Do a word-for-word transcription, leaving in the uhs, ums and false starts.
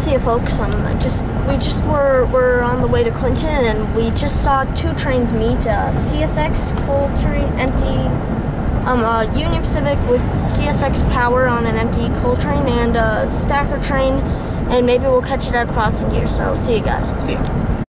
see you, folks. Um, I just we just were were on the way to Clinton, and we just saw two trains meet. Uh, C S X coal train, empty. Um, uh, Union Pacific with C S X power on an empty coal train, and a stacker train, and maybe we'll catch it at a crossing here. So see you guys. See ya.